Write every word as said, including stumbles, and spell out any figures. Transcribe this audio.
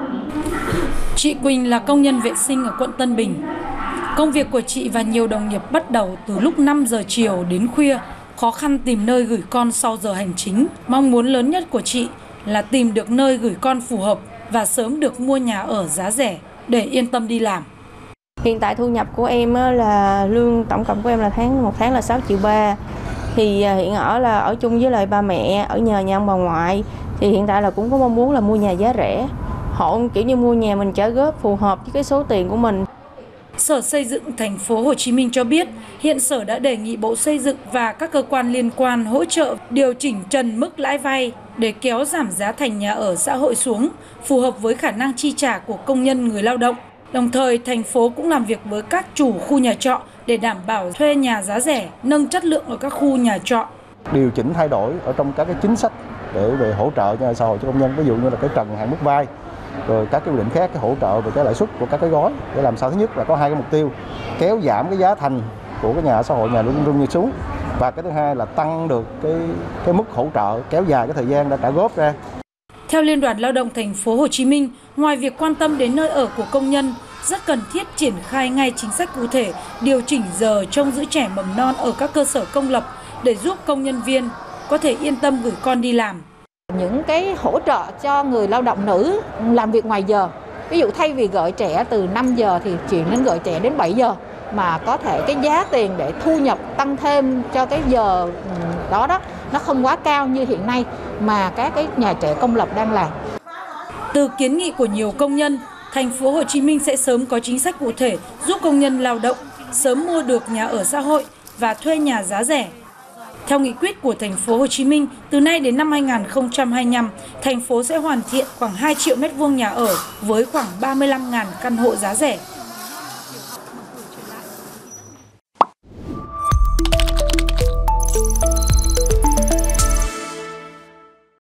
Chị Quỳnh là công nhân vệ sinh ở quận Tân Bình. Công việc của chị và nhiều đồng nghiệp bắt đầu từ lúc năm giờ chiều đến khuya, khó khăn tìm nơi gửi con sau giờ hành chính. Mong muốn lớn nhất của chị là tìm được nơi gửi con phù hợp và sớm được mua nhà ở giá rẻ để yên tâm đi làm. Hiện tại thu nhập của em là lương tổng cộng của em là tháng một tháng là sáu triệu ba. Thì hiện ở là ở chung với lại ba mẹ, ở nhờ nhà ông bà ngoại. Thì hiện tại là cũng có mong muốn là mua nhà giá rẻ. Họ kiểu như mua nhà mình trả góp phù hợp với cái số tiền của mình. Sở Xây dựng thành phố Hồ Chí Minh cho biết, hiện Sở đã đề nghị Bộ Xây dựng và các cơ quan liên quan hỗ trợ điều chỉnh trần mức lãi vay để kéo giảm giá thành nhà ở xã hội xuống, phù hợp với khả năng chi trả của công nhân người lao động. Đồng thời, thành phố cũng làm việc với các chủ khu nhà trọ để đảm bảo thuê nhà giá rẻ, nâng chất lượng ở các khu nhà trọ. Điều chỉnh thay đổi ở trong các cái chính sách để về hỗ trợ cho xã hội cho công nhân, ví dụ như là cái trần hạn mức vay, rồi các cái quy định khác, cái hỗ trợ về cái lãi suất của các cái gói, để làm sao thứ nhất là có hai cái mục tiêu: kéo giảm cái giá thành của cái nhà ở xã hội, nhà luôn luôn như xuống, và cái thứ hai là tăng được cái cái mức hỗ trợ, kéo dài cái thời gian đã trả góp ra. Theo Liên đoàn Lao động thành phố Hồ Chí Minh, ngoài việc quan tâm đến nơi ở của công nhân, rất cần thiết triển khai ngay chính sách cụ thể điều chỉnh giờ trông giữ trẻ mầm non ở các cơ sở công lập để giúp công nhân viên có thể yên tâm gửi con đi làm. Những cái hỗ trợ cho người lao động nữ làm việc ngoài giờ, ví dụ thay vì gửi trẻ từ năm giờ thì chuyển đến gửi trẻ đến bảy giờ, mà có thể cái giá tiền để thu nhập tăng thêm cho cái giờ đó đó nó không quá cao như hiện nay mà các cái nhà trẻ công lập đang làm. Từ kiến nghị của nhiều công nhân, thành phố Hồ Chí Minh sẽ sớm có chính sách cụ thể giúp công nhân lao động sớm mua được nhà ở xã hội và thuê nhà giá rẻ. Theo nghị quyết của thành phố Hồ Chí Minh, từ nay đến năm hai nghìn không trăm hai mươi lăm, thành phố sẽ hoàn thiện khoảng hai triệu mét vuông nhà ở với khoảng ba mươi lăm nghìn căn hộ giá rẻ.